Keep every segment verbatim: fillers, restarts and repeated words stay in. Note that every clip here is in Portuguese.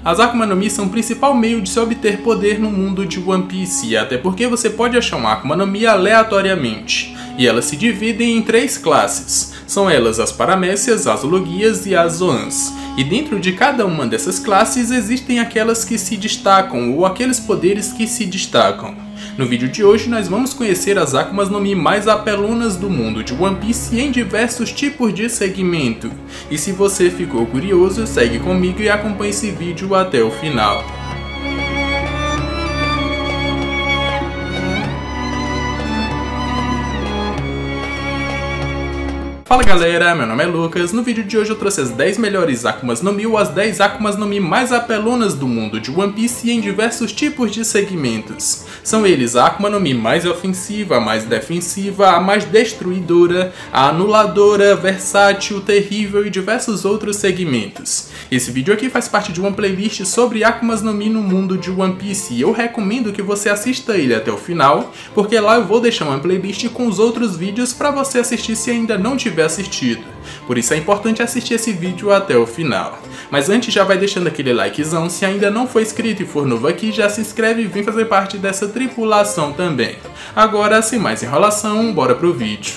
As Akuma no Mi são o principal meio de se obter poder no mundo de One Piece, até porque você pode achar uma Akuma no Mi aleatoriamente, e elas se dividem em três classes. São elas as Paramécias, as Logias e as Zoans. E dentro de cada uma dessas classes existem aquelas que se destacam, ou aqueles poderes que se destacam. No vídeo de hoje nós vamos conhecer as Akumas no Mi mais apelonas do mundo de One Piece em diversos tipos de segmento. E se você ficou curioso, segue comigo e acompanhe esse vídeo até o final. Fala galera, meu nome é Lucas. No vídeo de hoje eu trouxe as dez melhores Akumas no Mi ou as dez Akumas no Mi mais apelonas do mundo de One Piece em diversos tipos de segmentos. São eles a Akuma no Mi mais ofensiva, a mais defensiva, a mais destruidora, a anuladora, versátil, terrível e diversos outros segmentos. Esse vídeo aqui faz parte de uma playlist sobre Akumas no Mi no mundo de One Piece e eu recomendo que você assista ele até o final, porque lá eu vou deixar uma playlist com os outros vídeos para você assistir se ainda não tiver assistido. Por isso é importante assistir esse vídeo até o final. Mas antes já vai deixando aquele likezão, se ainda não for inscrito e for novo aqui, já se inscreve e vem fazer parte dessa tripulação também. Agora, sem mais enrolação, bora pro vídeo.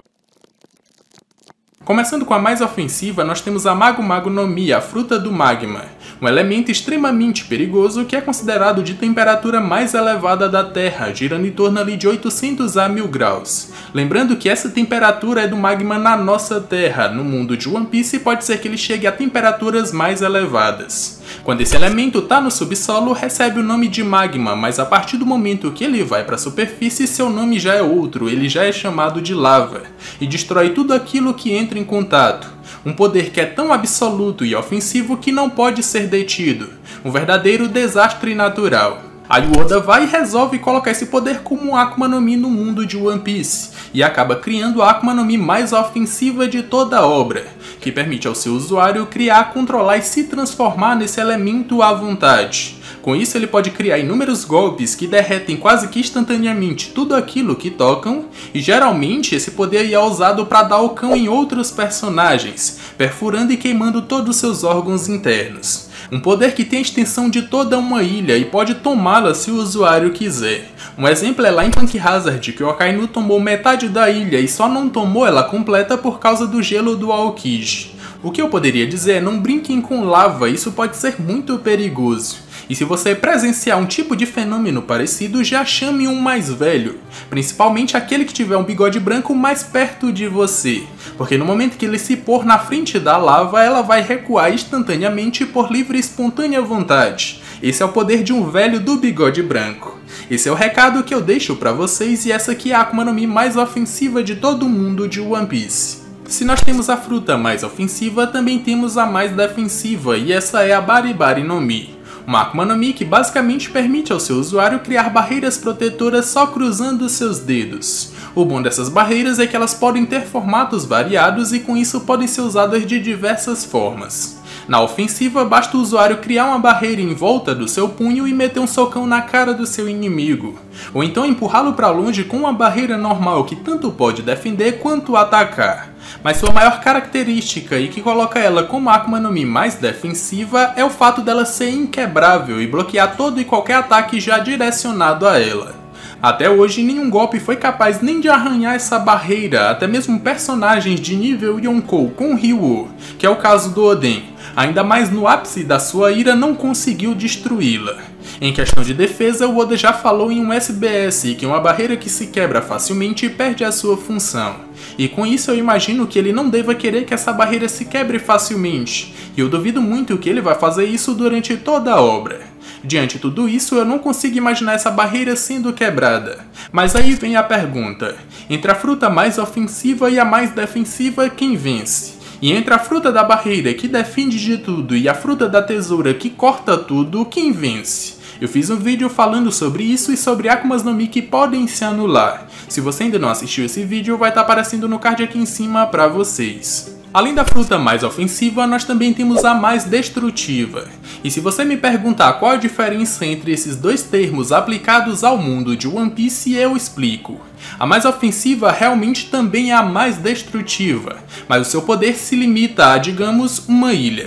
Começando com a mais ofensiva, nós temos a Mago Mago no Mi, a fruta do magma. Um elemento extremamente perigoso que é considerado de temperatura mais elevada da Terra, girando em torno ali de oitocentos a mil graus. Lembrando que essa temperatura é do magma na nossa Terra, no mundo de One Piece pode ser que ele chegue a temperaturas mais elevadas. Quando esse elemento está no subsolo, recebe o nome de magma, mas a partir do momento que ele vai para a superfície, seu nome já é outro, ele já é chamado de lava, e destrói tudo aquilo que entra em contato. Um poder que é tão absoluto e ofensivo que não pode ser detido. Um verdadeiro desastre natural. Aí o Oda vai e resolve colocar esse poder como um Akuma no Mi no mundo de One Piece, e acaba criando a Akuma no Mi mais ofensiva de toda a obra, que permite ao seu usuário criar, controlar e se transformar nesse elemento à vontade. Com isso ele pode criar inúmeros golpes que derretem quase que instantaneamente tudo aquilo que tocam, e geralmente esse poder é usado para dar o cão em outros personagens, perfurando e queimando todos os seus órgãos internos. Um poder que tem a extensão de toda uma ilha e pode tomá-la se o usuário quiser. Um exemplo é lá em Punk Hazard, que o Akainu tomou metade da ilha e só não tomou ela completa por causa do gelo do Aokiji. O que eu poderia dizer é não brinquem com lava, isso pode ser muito perigoso. E se você presenciar um tipo de fenômeno parecido, já chame um mais velho, principalmente aquele que tiver um bigode branco mais perto de você, porque no momento que ele se pôr na frente da lava, ela vai recuar instantaneamente por livre e espontânea vontade. Esse é o poder de um velho do bigode branco. Esse é o recado que eu deixo pra vocês e essa aqui é a Akuma no Mi mais ofensiva de todo mundo de One Piece. Se nós temos a fruta mais ofensiva, também temos a mais defensiva, e essa é a Bari Bari no Mi. Uma Akuma no Mi que basicamente permite ao seu usuário criar barreiras protetoras só cruzando seus dedos. O bom dessas barreiras é que elas podem ter formatos variados e com isso podem ser usadas de diversas formas. Na ofensiva, basta o usuário criar uma barreira em volta do seu punho e meter um socão na cara do seu inimigo, ou então empurrá-lo para longe com uma barreira normal que tanto pode defender quanto atacar. Mas sua maior característica e que coloca ela como a Akuma no Mi mais defensiva é o fato dela ser inquebrável e bloquear todo e qualquer ataque já direcionado a ela. Até hoje nenhum golpe foi capaz nem de arranhar essa barreira, até mesmo personagens de nível Yonkou com Ryu, que é o caso do Oden, ainda mais no ápice da sua ira não conseguiu destruí-la. Em questão de defesa, o Oda já falou em um S B S que uma barreira que se quebra facilmente perde a sua função. E com isso eu imagino que ele não deva querer que essa barreira se quebre facilmente, e eu duvido muito que ele vai fazer isso durante toda a obra. Diante de tudo isso, eu não consigo imaginar essa barreira sendo quebrada. Mas aí vem a pergunta, entre a fruta mais ofensiva e a mais defensiva, quem vence? E entre a fruta da barreira que defende de tudo e a fruta da tesoura que corta tudo, quem vence? Eu fiz um vídeo falando sobre isso e sobre Akumas no Mi que podem se anular. Se você ainda não assistiu esse vídeo, vai estar aparecendo no card aqui em cima pra vocês. Além da fruta mais ofensiva, nós também temos a mais destrutiva. E se você me perguntar qual a diferença entre esses dois termos aplicados ao mundo de One Piece, eu explico. A mais ofensiva realmente também é a mais destrutiva, mas o seu poder se limita a, digamos, uma ilha.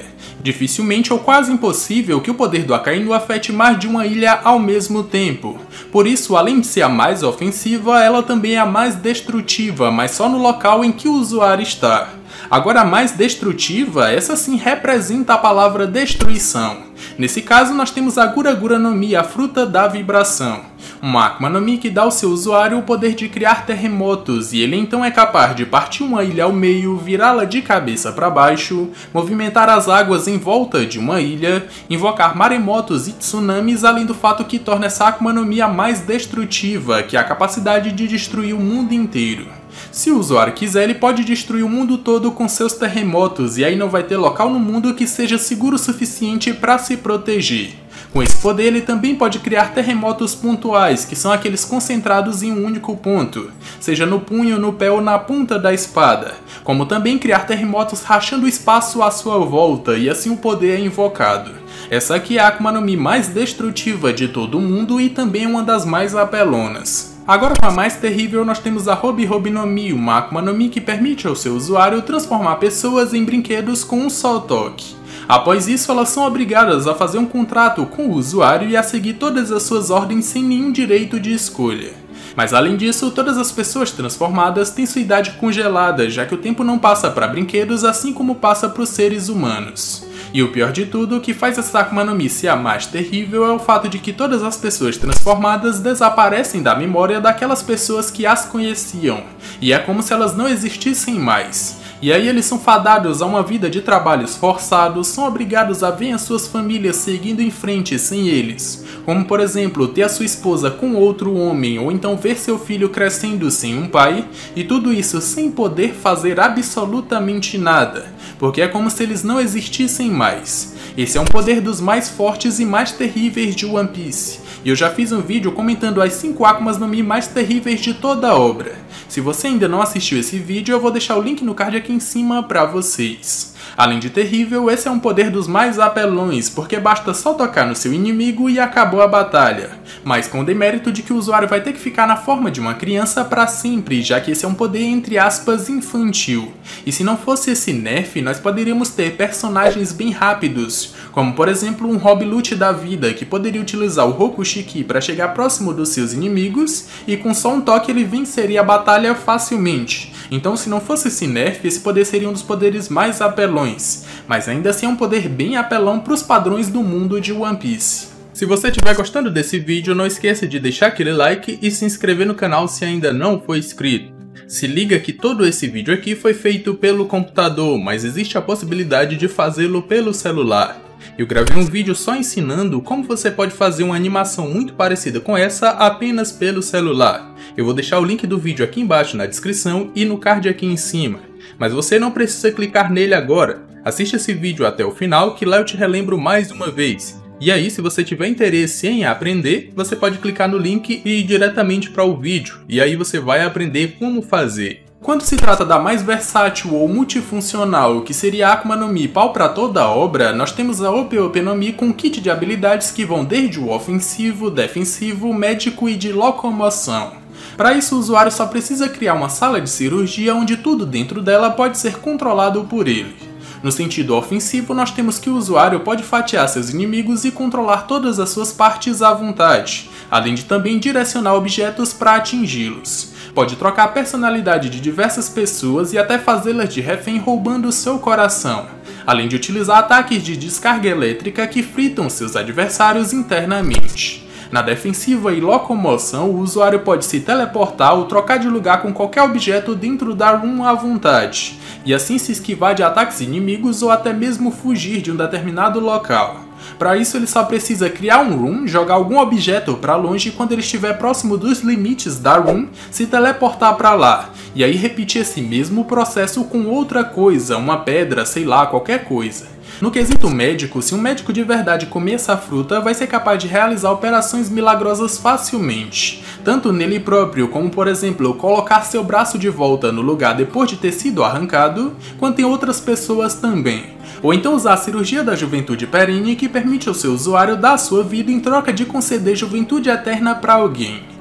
Dificilmente ou quase impossível que o poder do Akainu afete mais de uma ilha ao mesmo tempo. Por isso, além de ser a mais ofensiva, ela também é a mais destrutiva, mas só no local em que o usuário está. Agora, a mais destrutiva, essa sim representa a palavra destruição. Nesse caso, nós temos a Gura Gura no Mi, a fruta da vibração. Uma Akuma no Mi que dá ao seu usuário o poder de criar terremotos, e ele então é capaz de partir uma ilha ao meio, virá-la de cabeça para baixo, movimentar as águas em volta de uma ilha, invocar maremotos e tsunamis, além do fato que torna essa Akuma no Mi a mais destrutiva, que é a capacidade de destruir o mundo inteiro. Se o usuário quiser, ele pode destruir o mundo todo com seus terremotos, e aí não vai ter local no mundo que seja seguro o suficiente para se proteger. Com esse poder, ele também pode criar terremotos pontuais, que são aqueles concentrados em um único ponto, seja no punho, no pé ou na ponta da espada, como também criar terremotos rachando o espaço à sua volta, e assim o poder é invocado. Essa aqui é a Akuma no Mi mais destrutiva de todo o mundo e também uma das mais apelonas. Agora, com a mais terrível, nós temos a Hobi Hobi no Mi, uma Akuma no Mi que permite ao seu usuário transformar pessoas em brinquedos com um só toque. Após isso, elas são obrigadas a fazer um contrato com o usuário e a seguir todas as suas ordens sem nenhum direito de escolha. Mas além disso, todas as pessoas transformadas têm sua idade congelada, já que o tempo não passa para brinquedos assim como passa para os seres humanos. E o pior de tudo, o que faz essa Akuma no Mi ser a mais terrível é o fato de que todas as pessoas transformadas desaparecem da memória daquelas pessoas que as conheciam, e é como se elas não existissem mais. E aí eles são fadados a uma vida de trabalhos forçados, são obrigados a ver as suas famílias seguindo em frente sem eles, como por exemplo ter a sua esposa com outro homem, ou então ver seu filho crescendo sem um pai, e tudo isso sem poder fazer absolutamente nada, porque é como se eles não existissem mais. Esse é um poder dos mais fortes e mais terríveis de One Piece, e eu já fiz um vídeo comentando as cinco Akumas no Mi mais terríveis de toda a obra. Se você ainda não assistiu esse vídeo, eu vou deixar o link no card aqui em cima para vocês. Além de terrível, esse é um poder dos mais apelões, porque basta só tocar no seu inimigo e acabou a batalha. Mas com o demérito de que o usuário vai ter que ficar na forma de uma criança para sempre, já que esse é um poder entre aspas infantil. E se não fosse esse nerf, nós poderíamos ter personagens bem rápidos, como por exemplo um Rob Lute da vida, que poderia utilizar o Rokushiki para chegar próximo dos seus inimigos, e com só um toque ele venceria a batalha facilmente. Então se não fosse esse nerf, esse poder seria um dos poderes mais apelões. Mas ainda assim é um poder bem apelão para os padrões do mundo de One Piece. Se você estiver gostando desse vídeo, não esqueça de deixar aquele like e se inscrever no canal se ainda não for inscrito. Se liga que todo esse vídeo aqui foi feito pelo computador, mas existe a possibilidade de fazê-lo pelo celular. Eu gravei um vídeo só ensinando como você pode fazer uma animação muito parecida com essa apenas pelo celular. Eu vou deixar o link do vídeo aqui embaixo na descrição e no card aqui em cima. Mas você não precisa clicar nele agora. Assiste esse vídeo até o final que lá eu te relembro mais uma vez. E aí, se você tiver interesse em aprender, você pode clicar no link e ir diretamente para o vídeo. E aí você vai aprender como fazer. Quando se trata da mais versátil ou multifuncional, que seria a Akuma no Mi pau para toda a obra, nós temos a Ope Ope no Mi com um kit de habilidades que vão desde o ofensivo, defensivo, médico e de locomoção. Para isso, o usuário só precisa criar uma sala de cirurgia onde tudo dentro dela pode ser controlado por ele. No sentido ofensivo, nós temos que o usuário pode fatiar seus inimigos e controlar todas as suas partes à vontade, além de também direcionar objetos para atingi-los. Pode trocar a personalidade de diversas pessoas e até fazê-las de refém roubando seu coração, além de utilizar ataques de descarga elétrica que fritam seus adversários internamente. Na defensiva e locomoção, o usuário pode se teleportar ou trocar de lugar com qualquer objeto dentro da room à vontade, e assim se esquivar de ataques inimigos ou até mesmo fugir de um determinado local. Para isso ele só precisa criar um room, jogar algum objeto para longe e quando ele estiver próximo dos limites da room, se teleportar para lá, e aí repetir esse mesmo processo com outra coisa, uma pedra, sei lá, qualquer coisa. No quesito médico, se um médico de verdade comer essa fruta, vai ser capaz de realizar operações milagrosas facilmente, tanto nele próprio, como por exemplo, colocar seu braço de volta no lugar depois de ter sido arrancado, quanto em outras pessoas também. Ou então usar a cirurgia da juventude perene, que permite ao seu usuário dar a sua vida em troca de conceder juventude eterna para alguém.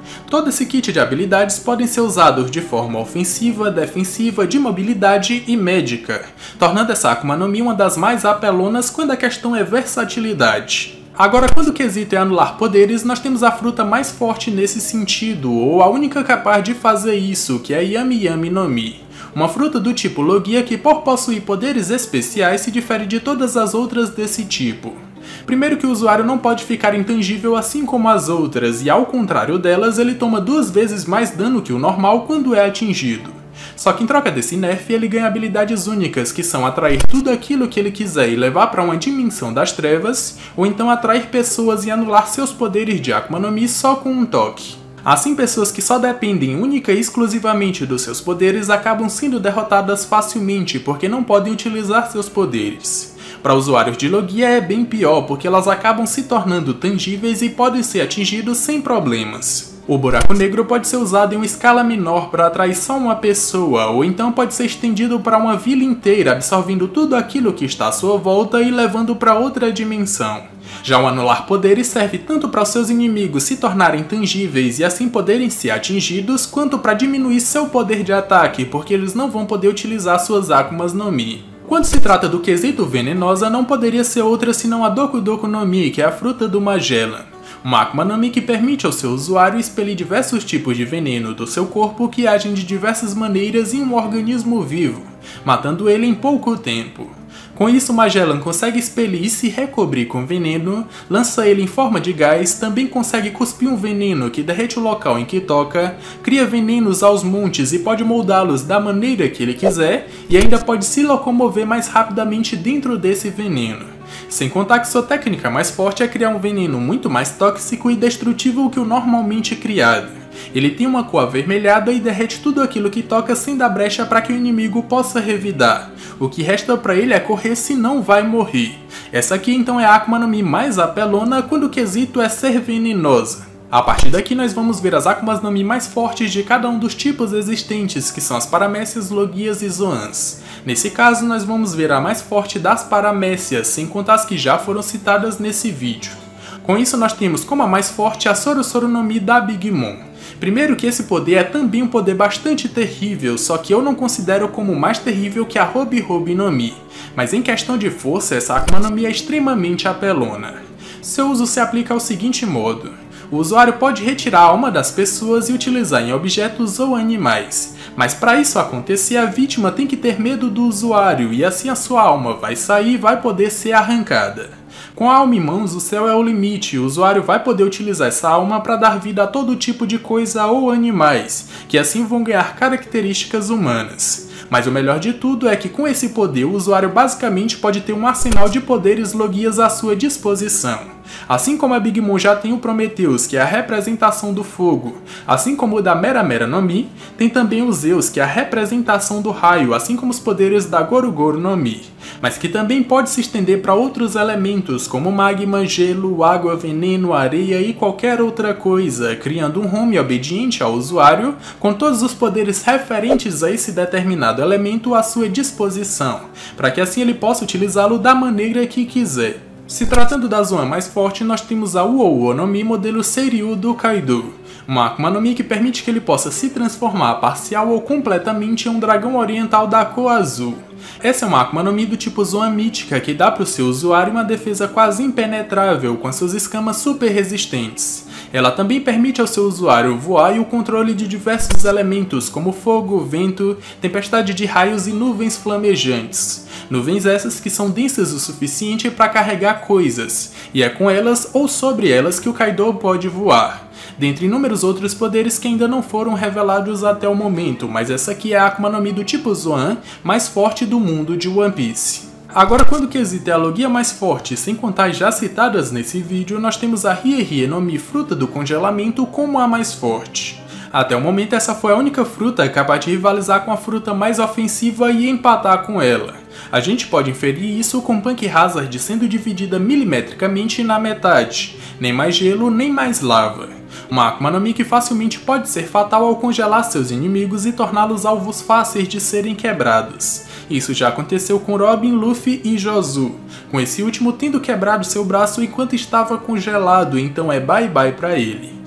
Todo esse kit de habilidades podem ser usados de forma ofensiva, defensiva, de mobilidade e médica, tornando essa Akuma no Mi uma das mais apelonas quando a questão é versatilidade. Agora, quando o quesito é anular poderes, nós temos a fruta mais forte nesse sentido, ou a única capaz de fazer isso, que é a Yami Yami no Mi. Uma fruta do tipo Logia que, por possuir poderes especiais, se difere de todas as outras desse tipo. Primeiro que o usuário não pode ficar intangível assim como as outras, e ao contrário delas, ele toma duas vezes mais dano que o normal quando é atingido. Só que em troca desse nerf, ele ganha habilidades únicas, que são atrair tudo aquilo que ele quiser e levar para uma dimensão das trevas, ou então atrair pessoas e anular seus poderes de Akuma no Mi só com um toque. Assim, pessoas que só dependem única e exclusivamente dos seus poderes acabam sendo derrotadas facilmente porque não podem utilizar seus poderes. Para usuários de Logia é bem pior, porque elas acabam se tornando tangíveis e podem ser atingidos sem problemas. O buraco negro pode ser usado em uma escala menor para atrair só uma pessoa, ou então pode ser estendido para uma vila inteira, absorvendo tudo aquilo que está à sua volta e levando para outra dimensão. Já o anular poderes serve tanto para os seus inimigos se tornarem tangíveis e assim poderem ser atingidos, quanto para diminuir seu poder de ataque, porque eles não vão poder utilizar suas Akumas no Mi. Quando se trata do quesito venenosa, não poderia ser outra senão a Doku Doku no Mi, que é a fruta do Magellan. Uma Akuma no Mi que permite ao seu usuário expelir diversos tipos de veneno do seu corpo que agem de diversas maneiras em um organismo vivo, matando ele em pouco tempo. Com isso, Magellan consegue expelir e se recobrir com veneno, lança ele em forma de gás, também consegue cuspir um veneno que derrete o local em que toca, cria venenos aos montes e pode moldá-los da maneira que ele quiser, e ainda pode se locomover mais rapidamente dentro desse veneno. Sem contar que sua técnica mais forte é criar um veneno muito mais tóxico e destrutivo que o normalmente criado. Ele tem uma cor avermelhada e derrete tudo aquilo que toca sem dar brecha para que o inimigo possa revidar. O que resta para ele é correr, se não vai morrer. Essa aqui então é a Akuma no Mi mais apelona quando o quesito é ser venenosa. A partir daqui nós vamos ver as Akumas no Mi mais fortes de cada um dos tipos existentes, que são as Paramécias, Logias e Zoans. Nesse caso nós vamos ver a mais forte das Paramécias, sem contar as que já foram citadas nesse vídeo. Com isso nós temos como a mais forte a Soro Soro no Mi da Big Mom. Primeiro que esse poder é também um poder bastante terrível, só que eu não considero como mais terrível que a Robi Robi no Mi. Mas em questão de força, essa Akuma no Mi é extremamente apelona. Seu uso se aplica ao seguinte modo: o usuário pode retirar a alma das pessoas e utilizar em objetos ou animais, mas para isso acontecer a vítima tem que ter medo do usuário e assim a sua alma vai sair e vai poder ser arrancada. Com a alma em mãos, o céu é o limite e o usuário vai poder utilizar essa alma para dar vida a todo tipo de coisa ou animais, que assim vão ganhar características humanas. Mas o melhor de tudo é que com esse poder o usuário basicamente pode ter um arsenal de poderes Logias à sua disposição. Assim como a Big Mom já tem o Prometheus, que é a representação do fogo, assim como o da Mera Mera no Mi, tem também o Zeus, que é a representação do raio, assim como os poderes da Goro Goro no Mi, mas que também pode se estender para outros elementos como magma, gelo, água, veneno, areia e qualquer outra coisa, criando um home obediente ao usuário, com todos os poderes referentes a esse determinado elemento à sua disposição, para que assim ele possa utilizá-lo da maneira que quiser. Se tratando da Zoan mais forte, nós temos a Uou no Mi modelo Seiryu do Kaido, uma Akuma no Mi que permite que ele possa se transformar parcial ou completamente em um dragão oriental da cor azul. Essa é uma Akuma no Mi do tipo Zoan mítica que dá para o seu usuário uma defesa quase impenetrável com suas escamas super resistentes. Ela também permite ao seu usuário voar e o controle de diversos elementos como fogo, vento, tempestade de raios e nuvens flamejantes. Nuvens essas que são densas o suficiente para carregar coisas, e é com elas ou sobre elas que o Kaido pode voar. Dentre inúmeros outros poderes que ainda não foram revelados até o momento, mas essa aqui é a Akuma no Mi do tipo Zoan mais forte do mundo de One Piece. Agora, quando o quesito é a Logia mais forte, sem contar as já citadas nesse vídeo, nós temos a Rie Rie no Mi Fruta do Congelamento como a mais forte. Até o momento essa foi a única fruta capaz de rivalizar com a fruta mais ofensiva e empatar com ela. A gente pode inferir isso com Punk Hazard sendo dividida milimetricamente na metade, nem mais gelo nem mais lava. Uma Akuma no Mi que facilmente pode ser fatal ao congelar seus inimigos e torná-los alvos fáceis de serem quebrados. Isso já aconteceu com Robin, Luffy e Jozu, com esse último tendo quebrado seu braço enquanto estava congelado, então é bye bye pra ele.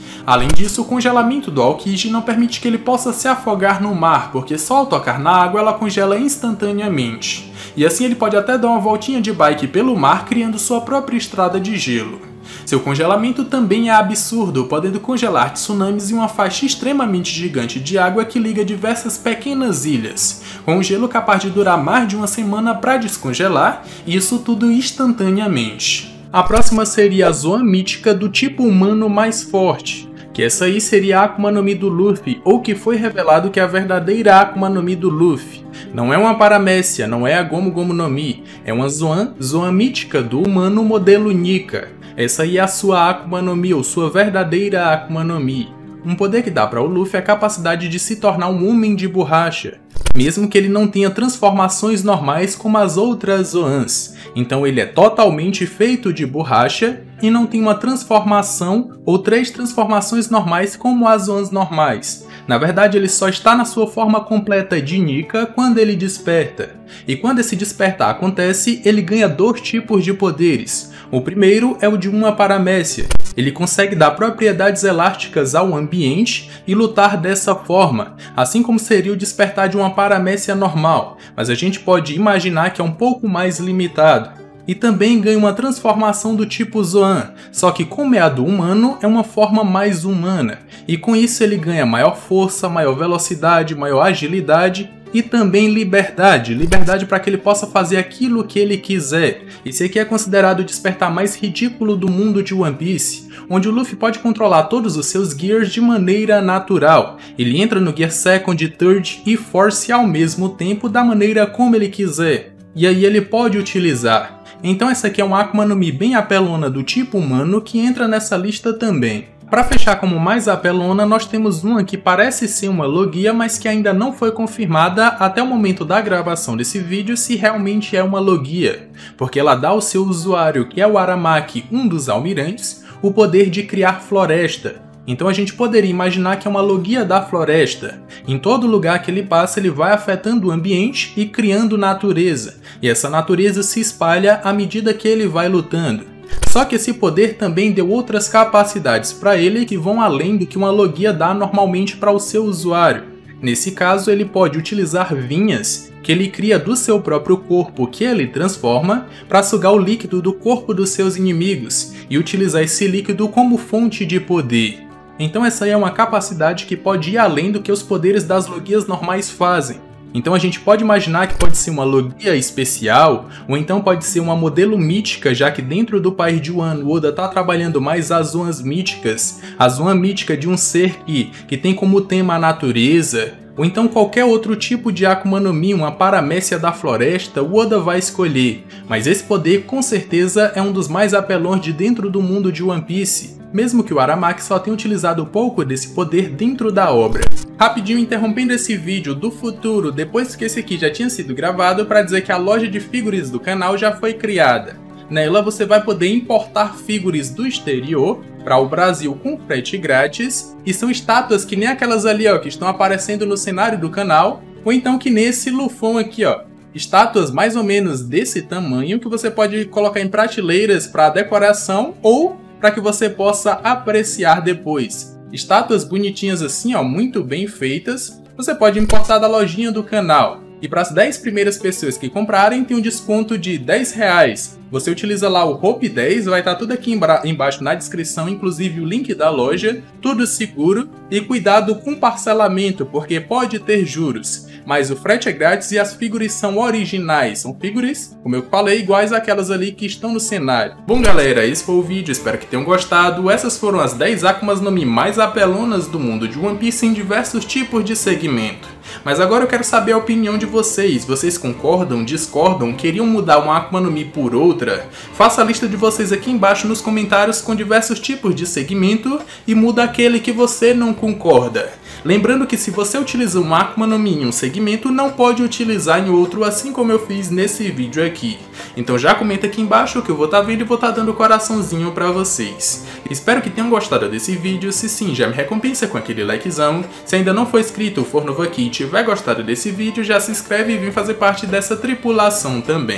Além disso, o congelamento do Aokiji não permite que ele possa se afogar no mar, porque só ao tocar na água ela congela instantaneamente. E assim ele pode até dar uma voltinha de bike pelo mar, criando sua própria estrada de gelo. Seu congelamento também é absurdo, podendo congelar tsunamis em uma faixa extremamente gigante de água que liga diversas pequenas ilhas, com um gelo capaz de durar mais de uma semana para descongelar, e isso tudo instantaneamente. A próxima seria a Zoan mítica do tipo humano mais forte, que essa aí seria a Akuma no Mi do Luffy, ou que foi revelado que é a verdadeira Akuma no Mi do Luffy. Não é uma Paramécia, não é a Gomu Gomu no Mi, é uma Zoan, Zoan mítica do humano modelo Nika. Essa aí é a sua Akuma no Mi, ou sua verdadeira Akuma no Mi. Um poder que dá para o Luffy é a capacidade de se tornar um homem de borracha, mesmo que ele não tenha transformações normais como as outras Zoans. Então ele é totalmente feito de borracha e não tem uma transformação ou três transformações normais como as Zoans normais. Na verdade, ele só está na sua forma completa de Nika quando ele desperta. E quando esse despertar acontece, ele ganha dois tipos de poderes. O primeiro é o de uma Paramécia. Ele consegue dar propriedades elásticas ao ambiente e lutar dessa forma, assim como seria o despertar de uma Paramécia normal, mas a gente pode imaginar que é um pouco mais limitado. E também ganha uma transformação do tipo Zoan, só que como é a do humano, é uma forma mais humana, e com isso ele ganha maior força, maior velocidade, maior agilidade e também liberdade, liberdade para que ele possa fazer aquilo que ele quiser. Esse aqui é considerado o despertar mais ridículo do mundo de One Piece, onde o Luffy pode controlar todos os seus Gears de maneira natural. Ele entra no Gear Second, Third e Force ao mesmo tempo da maneira como ele quiser, e aí ele pode utilizar. Então essa aqui é uma Akuma no Mi bem apelona do tipo humano que entra nessa lista também. Para fechar como mais apelona, nós temos uma que parece ser uma Logia, mas que ainda não foi confirmada até o momento da gravação desse vídeo se realmente é uma Logia, porque ela dá ao seu usuário, que é o Aramaki, um dos almirantes, o poder de criar floresta. Então a gente poderia imaginar que é uma Logia da floresta. Em todo lugar que ele passa, ele vai afetando o ambiente e criando natureza, e essa natureza se espalha à medida que ele vai lutando. Só que esse poder também deu outras capacidades para ele que vão além do que uma Logia dá normalmente para o seu usuário. Nesse caso, ele pode utilizar vinhas que ele cria do seu próprio corpo, que ele transforma, para sugar o líquido do corpo dos seus inimigos e utilizar esse líquido como fonte de poder. Então essa aí é uma capacidade que pode ir além do que os poderes das Logias normais fazem. Então a gente pode imaginar que pode ser uma Logia especial, ou então pode ser uma modelo mítica, já que dentro do país de Wano, o Oda está trabalhando mais as Zoans míticas, a Zoan mítica de um ser que, que tem como tema a natureza, ou então qualquer outro tipo de Akuma no Mi, uma Paramécia da floresta, o Oda vai escolher. Mas esse poder com certeza é um dos mais apelões de dentro do mundo de One Piece, mesmo que o Aramaki só tenha utilizado pouco desse poder dentro da obra. Rapidinho interrompendo esse vídeo do futuro, depois que esse aqui já tinha sido gravado, para dizer que a loja de figuras do canal já foi criada. Nela você vai poder importar figuras do exterior para o Brasil com frete grátis, e são estátuas que nem aquelas ali ó, que estão aparecendo no cenário do canal, ou então que nesse Lufão aqui ó. Estátuas mais ou menos desse tamanho que você pode colocar em prateleiras para decoração ou para que você possa apreciar depois. Estátuas bonitinhas assim, ó, muito bem feitas, você pode importar da lojinha do canal. E para as dez primeiras pessoas que comprarem tem um desconto de dez reais. Você utiliza lá o Hope dez, vai estar tudo aqui embaixo na descrição, inclusive o link da loja, tudo seguro. E cuidado com parcelamento, porque pode ter juros. Mas o frete é grátis e as figuras são originais. São figuras, como eu falei, iguais àquelas ali que estão no cenário. Bom galera, esse foi o vídeo, espero que tenham gostado. Essas foram as dez Akumas no Mi mais apelonas do mundo de One Piece em diversos tipos de segmento. Mas agora eu quero saber a opinião de vocês. Vocês concordam, discordam, queriam mudar uma Akuma no Mi por outra? Faça a lista de vocês aqui embaixo nos comentários com diversos tipos de segmento e muda aquele que você não concorda. Lembrando que se você utiliza uma Akuma no Mi em um segmento, não pode utilizar em outro, assim como eu fiz nesse vídeo aqui. Então já comenta aqui embaixo que eu vou estar vendo e vou estar dando coraçãozinho pra vocês. Espero que tenham gostado desse vídeo, se sim, já me recompensa com aquele likezão. Se ainda não for inscrito, for novo aqui e tiver gostado desse vídeo, já se inscreve e vem fazer parte dessa tripulação também.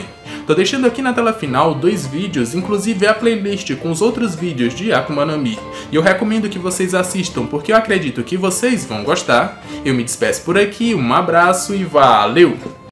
Tô deixando aqui na tela final dois vídeos, inclusive a playlist com os outros vídeos de Akuma no Mi. E eu recomendo que vocês assistam porque eu acredito que vocês vão gostar. Eu me despeço por aqui, um abraço e valeu!